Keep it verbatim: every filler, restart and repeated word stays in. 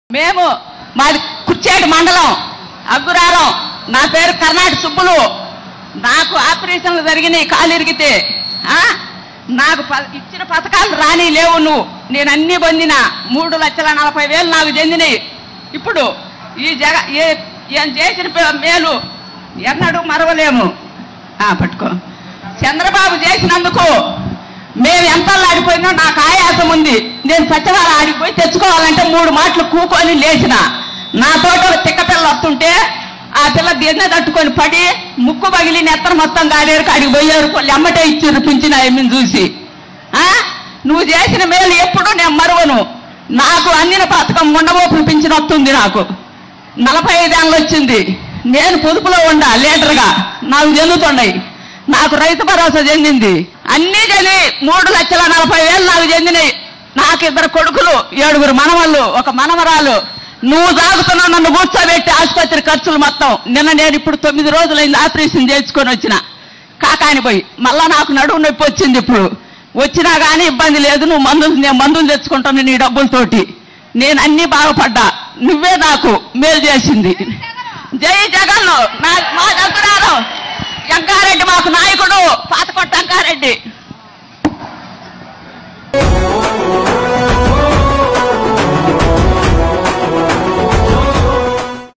మేము మాది కుర్చేడు మండలం అగ్గురారం. నా పేరు కర్ణాటక సుబ్బులు. నాకు ఆపరేషన్లు జరిగినాయి కాలు ఇరిగితే. నాకు ఇచ్చిన పథకాలు రాని లేవు. నువ్వు నేను అన్ని పొందిన మూడు లక్షల నలభై వేలు నాకు చెందినాయి. ఇప్పుడు ఈ జగ ఏం చేసిన మేలు ఎన్నడూ మరవలేము. పట్టుకో. చంద్రబాబు చేసినందుకు మేము ఎంత ఆడిపోయినా నాకు ఆయాసం ఉంది. నేను సత్యవారం ఆడిపోయి తెచ్చుకోవాలంటే మూడు మాటలు కూకొని లేచిన. నా తోట తిక్క పిల్ల వస్తుంటే ఆ పిల్ల దీన్నే తట్టుకొని పడి ముక్కు పగిలి నెత్తన మొత్తం గాలేరు కాడికి పోయారు. ఎమ్మటే ఇచ్చారు పింఛన్ ఆయమ్మని చూసి. నువ్వు చేసిన మేలు ఎప్పుడు నేను మరవను. నాకు అందిన పథకం ఉండబోపులు పింఛన్ వస్తుంది. నాకు నలభై ఐదేళ్ళు వచ్చింది. నేను పొదుపులో ఉండా లీడర్గా. నాకు చెందుతున్నాయి. నాకు రైతు భరోసా చెందింది. అన్నీ చెంది మూడు లక్షల నలభై వేలు నాకు చెందినాయి. నాకు ఇద్దరు కొడుకులు, ఏడుగురు మనవళ్ళు, ఒక మనవరాలు. నువ్వు దాగుతున్నావు నన్ను కూర్చోబెట్టి ఆసుపత్రి ఖర్చులు మొత్తం. నిన్న నేను ఇప్పుడు తొమ్మిది రోజులైంది ఆపరేషన్ చేయించుకొని వచ్చిన కాకాని పోయి. మళ్ళా నాకు నడుము నొప్పి వచ్చింది. ఇప్పుడు వచ్చినా కానీ ఇబ్బంది లేదు. నువ్వు మందులు నేను మందులు తెచ్చుకుంటాను నీ డబ్బులతోటి. నేను అన్నీ బాగుపడ్డా. నువ్వే నాకు మేలు చేసింది. జై జగన్. నా మా దగ్గర వెంకారెడ్డి మాకు నాయకుడు. పాతకొట్ట వెంకారెడ్డి.